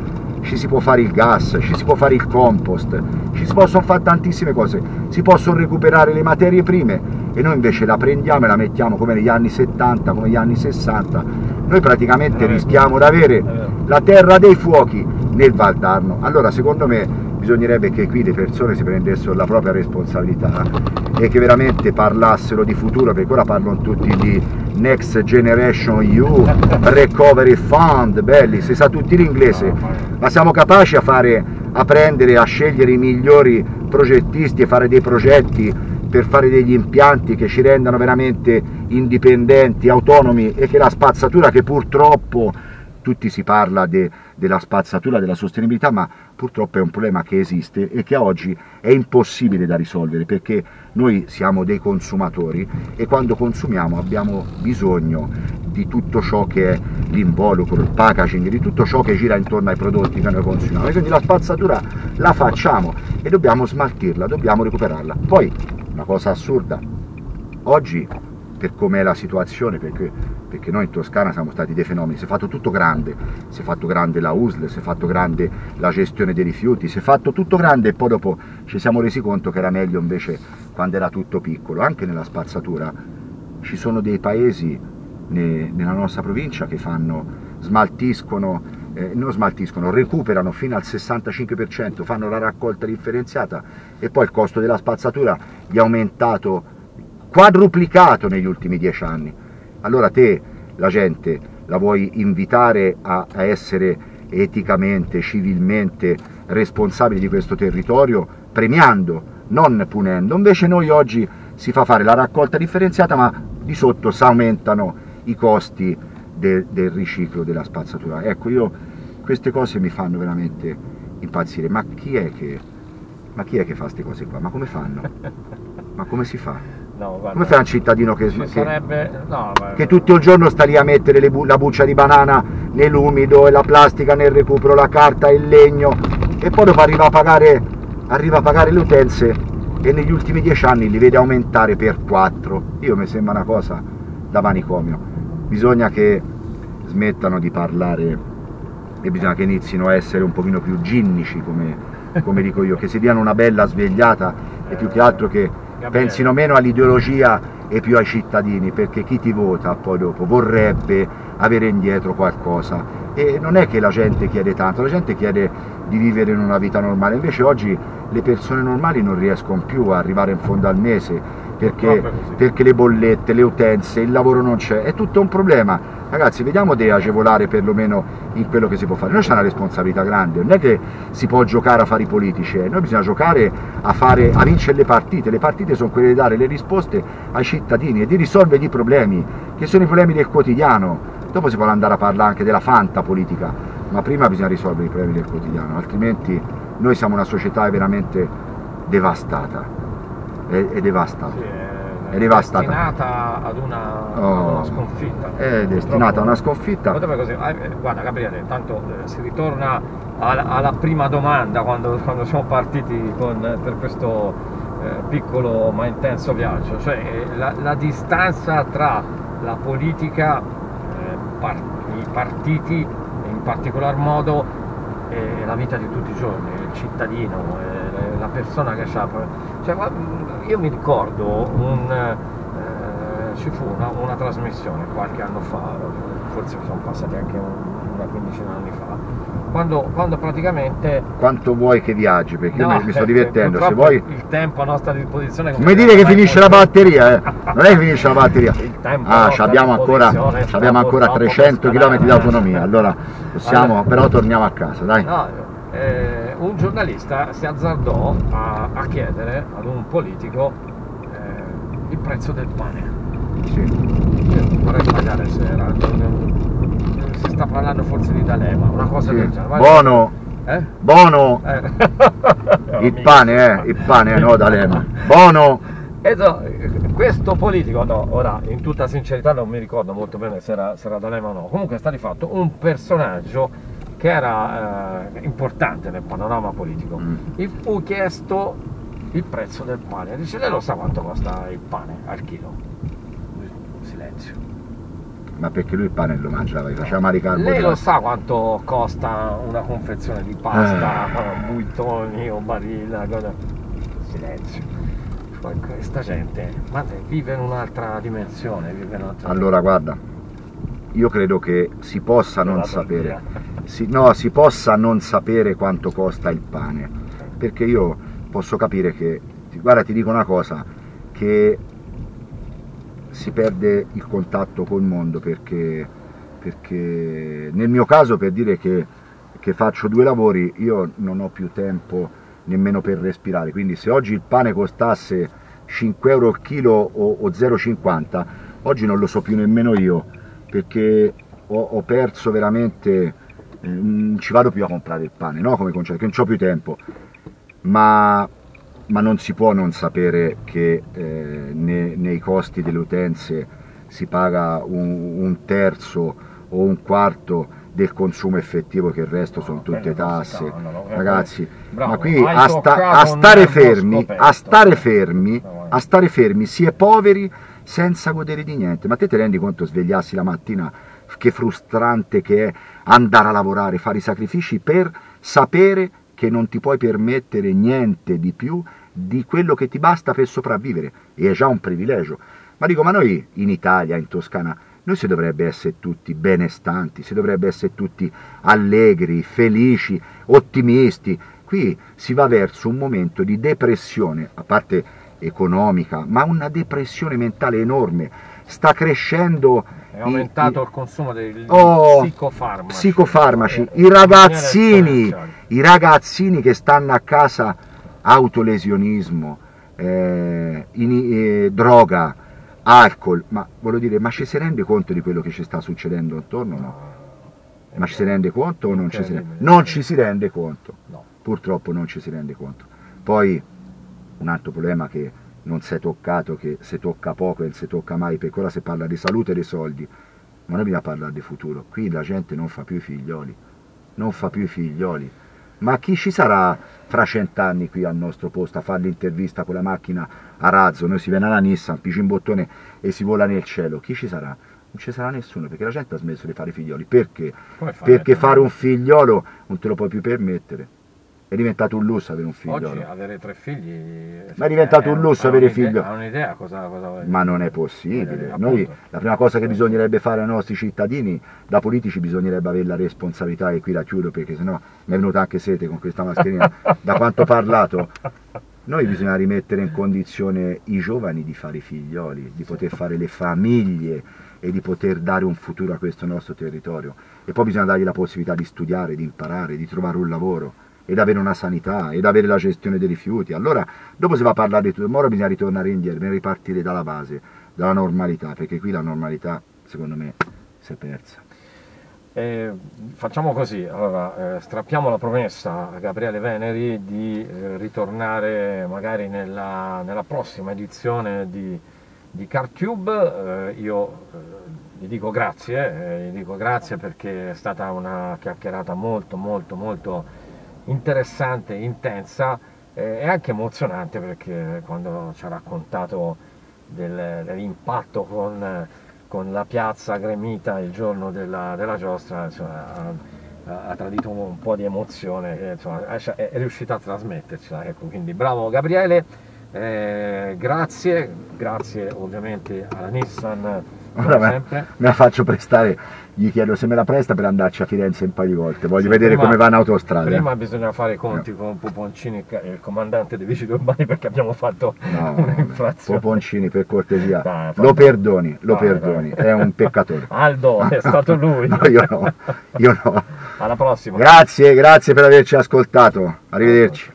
ci si può fare il gas, ci si può fare il compost, ci si possono fare tantissime cose, si possono recuperare le materie prime e noi invece la prendiamo e la mettiamo come negli anni settanta, come negli anni sessanta. Noi praticamente rischiamo di avere la terra dei fuochi nel Valdarno. Allora secondo me bisognerebbe che qui le persone si prendessero la propria responsabilità e che veramente parlassero di futuro, perché ora parlano tutti di Next Generation E U, Recovery Fund, belli, si sa tutti l'inglese, ma siamo capaci a fare, a prendere, a scegliere i migliori progettisti e fare dei progetti per fare degli impianti che ci rendano veramente indipendenti, autonomi, e che la spazzatura, che purtroppo tutti si parla de, della spazzatura, della sostenibilità, ma purtroppo è un problema che esiste e che oggi è impossibile da risolvere, perché noi siamo dei consumatori e quando consumiamo abbiamo bisogno di tutto ciò che è l'involucro, il packaging, di tutto ciò che gira intorno ai prodotti che noi consumiamo, e quindi la spazzatura la facciamo e dobbiamo smaltirla, dobbiamo recuperarla. Poi una cosa assurda, oggi per com'è la situazione, perché, perché noi in Toscana siamo stati dei fenomeni, si è fatto tutto grande, si è fatto grande la U S L, si è fatto grande la gestione dei rifiuti, si è fatto tutto grande e poi dopo ci siamo resi conto che era meglio invece quando era tutto piccolo. Anche nella spazzatura ci sono dei paesi ne, nella nostra provincia che fanno, smaltiscono, eh, non smaltiscono, recuperano fino al sessantacinque per cento, fanno la raccolta differenziata e poi il costo della spazzatura gli è aumentato, quadruplicato negli ultimi dieci anni. Allora te, la gente, la vuoi invitare a, a essere eticamente, civilmente responsabili di questo territorio, premiando, non punendo. Invece noi oggi si fa fare la raccolta differenziata, ma di sotto si aumentano i costi de, del riciclo della spazzatura. Ecco, io queste cose mi fanno veramente impazzire. Ma chi è che, ma chi è che fa queste cose qua? Ma come fanno? Ma come si fa? No, guarda, come fa un cittadino che, che, sarebbe... no, ma... che tutto il giorno sta lì a mettere le bu la buccia di banana nell'umido e la plastica nel recupero, la carta e il legno, e poi dopo arriva a pagare, arriva a pagare le utenze e negli ultimi dieci anni li vede aumentare per quattro. Io mi sembra una cosa da manicomio. Bisogna che smettano di parlare e bisogna che inizino a essere un pochino più ginnici, come, come dico io, che si diano una bella svegliata e più che altro che pensino meno all'ideologia e più ai cittadini, perché chi ti vota poi dopo vorrebbe avere indietro qualcosa, e non è che la gente chiede tanto, la gente chiede di vivere in una vita normale. Invece oggi le persone normali non riescono più a arrivare in fondo al mese, perché, perché le bollette, le utenze, il lavoro non c'è, è tutto un problema. Ragazzi, vediamo di agevolare perlomeno in quello che si può fare. Noi c'è una responsabilità grande, non è che si può giocare a fare i politici, eh. Noi bisogna giocare a, fare, a vincere le partite. Le partite sono quelle di dare le risposte ai cittadini e di risolvere i problemi, che sono i problemi del quotidiano. Dopo si può andare a parlare anche della fanta politica, ma prima bisogna risolvere i problemi del quotidiano, altrimenti noi siamo una società veramente devastata, è, è devastata. Sì, è... È devastata. destinata ad una, oh, a una sconfitta. È destinata a una sconfitta. Così. Guarda Gabriele, intanto eh, si ritorna alla, alla prima domanda quando, quando siamo partiti con, per questo eh, piccolo ma intenso viaggio, cioè eh, la, la distanza tra la politica, eh, par i partiti, in particolar modo e la vita di tutti i giorni, il cittadino, eh, la persona che ha... Cioè, io mi ricordo, un, eh, ci fu una, una trasmissione qualche anno fa, forse sono passati anche un, una quindicina di anni fa, quando, quando praticamente... Quanto vuoi che viaggi, perché no, io mi sto divertendo, se vuoi... Il tempo a nostra disposizione... Come dire che finisce la batteria, eh? Non è che finisce la batteria. Il tempo ah, abbiamo ancora, abbiamo ancora trecento chilometri di autonomia, allora possiamo, allora, però torniamo a casa, dai. No, Eh, un giornalista si azzardò a, a chiedere ad un politico eh, il prezzo del pane. Sì. Io vorrei sbagliare se era, si sta parlando forse di D'Alema, una cosa sì. del genere. Buono, eh? Buono, eh. il pane, eh, il pane, eh, no D'Alema, buono. E so, questo politico, no, ora in tutta sincerità non mi ricordo molto bene se era, se era D'Alema o no, comunque sta di fatto un personaggio che era eh, importante nel panorama politico. Mm. Gli fu chiesto il prezzo del pane, dice: lei lo sa quanto costa il pane al chilo? Silenzio. Ma perché lui il pane lo mangiava, gli faceva male i carboidrati. Lei lo sa quanto costa una confezione di pasta, eh. buitoni o barilla, cosa... Silenzio. Poi questa gente ma vive in un'altra dimensione, vive in un'altra... Allora guarda, io credo che si possa non sapere, si, no, si possa non sapere quanto costa il pane, perché io posso capire che, guarda ti dico una cosa, che si perde il contatto col mondo, perché, perché nel mio caso, per dire che, che faccio due lavori, io non ho più tempo nemmeno per respirare, quindi se oggi il pane costasse cinque euro al chilo o, o zero virgola cinquanta, oggi non lo so più nemmeno io, perché ho, ho perso veramente, eh, non ci vado più a comprare il pane, no? Come concetto, che non c'ho più tempo, ma, ma non si può non sapere che eh, ne, nei costi delle utenze si paga un, un terzo o un quarto del consumo effettivo, che il resto sono tutte tasse, ragazzi. Bravo, ma qui a, sta, a stare fermi, a stare fermi, a stare fermi si è poveri senza godere di niente. Ma te ti rendi conto, svegliarsi la mattina, che frustrante che è andare a lavorare, fare i sacrifici per sapere che non ti puoi permettere niente di più di quello che ti basta per sopravvivere, e è già un privilegio. Ma dico, ma noi in Italia, in Toscana, noi si dovrebbe essere tutti benestanti, si dovrebbe essere tutti allegri, felici, ottimisti. Qui si va verso un momento di depressione, a parte economica, ma una depressione mentale enorme. Sta crescendo... È aumentato i, il consumo dei oh, psicofarmaci. psicofarmaci. I ragazzini, i ragazzini che stanno a casa, autolesionismo, eh, in, eh, droga, alcol, ma voglio dire, ma ci si rende conto di quello che ci sta succedendo attorno? No? Ma ci si rende conto o non ci si rende? Non ci si rende conto, purtroppo non ci si rende conto. Poi un altro problema che non si è toccato, che si tocca poco e non si tocca mai, perché ora si parla di salute e di soldi, ma noi bisogna parlare di futuro. Qui la gente non fa più i figlioli, non fa più i figlioli. Ma chi ci sarà fra cent'anni qui al nostro posto a fare l'intervista con la macchina a razzo? Noi si viene alla Nissan, pici un bottone e si vola nel cielo. Chi ci sarà? Non ci sarà nessuno, perché la gente ha smesso di fare i figlioli. Perché? Perché fare un figliolo non te lo puoi più permettere. È diventato un lusso avere un figlio. Oggi avere tre figli... Ma è diventato è un lusso avere figli. Ha un'idea cosa, cosa Ma non è possibile. Noi, la prima cosa che bisognerebbe fare ai nostri cittadini, da politici, bisognerebbe avere la responsabilità, e qui la chiudo perché sennò mi è venuta anche sete con questa mascherina, da quanto ho parlato. Noi bisogna rimettere in condizione i giovani di fare i figlioli, di poter fare le famiglie e di poter dare un futuro a questo nostro territorio. E poi bisogna dargli la possibilità di studiare, di imparare, di trovare un lavoro, ed avere una sanità, ed avere la gestione dei rifiuti. Allora, dopo si va a parlare di tutto, ma ora bisogna ritornare indietro, bisogna ripartire dalla base, dalla normalità, perché qui la normalità, secondo me, si è persa. Eh, facciamo così, allora, eh, strappiamo la promessa a Gabriele Veneri di eh, ritornare magari nella, nella prossima edizione di, di CarTube. Eh, io eh, gli dico grazie, eh, gli dico grazie perché è stata una chiacchierata molto, molto, molto interessante, intensa eh, e anche emozionante, perché quando ci ha raccontato del, dell'impatto con, con la piazza gremita il giorno della, della giostra, insomma, ha, ha tradito un, un po' di emozione che insomma, è, è riuscita a trasmettercela. Ecco, quindi bravo Gabriele, eh, grazie, grazie ovviamente alla Nissan. Ora me, me la faccio prestare, gli chiedo se me la presta per andarci a Firenze un paio di volte, voglio sì, vedere prima, come va in autostrada. Prima bisogna fare i conti no. con Poponcini, il comandante dei vigili urbani, perché abbiamo fatto no, un'infrazione. Poponcini, per cortesia, dai, lo perdoni, lo dai, perdoni, dai. È un peccatore. Aldo, è stato lui. No, io no, io no. Alla prossima. Grazie, grazie per averci ascoltato, arrivederci.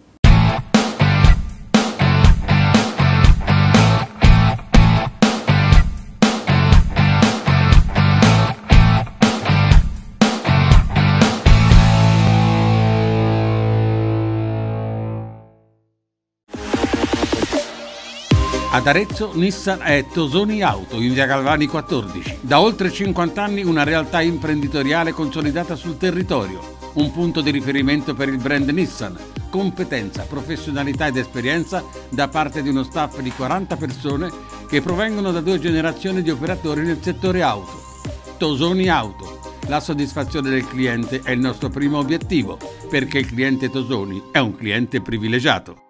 Ad Arezzo Nissan è Tosoni Auto in via Galvani quattordici. Da oltre cinquanta anni una realtà imprenditoriale consolidata sul territorio, un punto di riferimento per il brand Nissan, competenza, professionalità ed esperienza da parte di uno staff di quaranta persone che provengono da due generazioni di operatori nel settore auto. Tosoni Auto. La soddisfazione del cliente è il nostro primo obiettivo, perché il cliente Tosoni è un cliente privilegiato.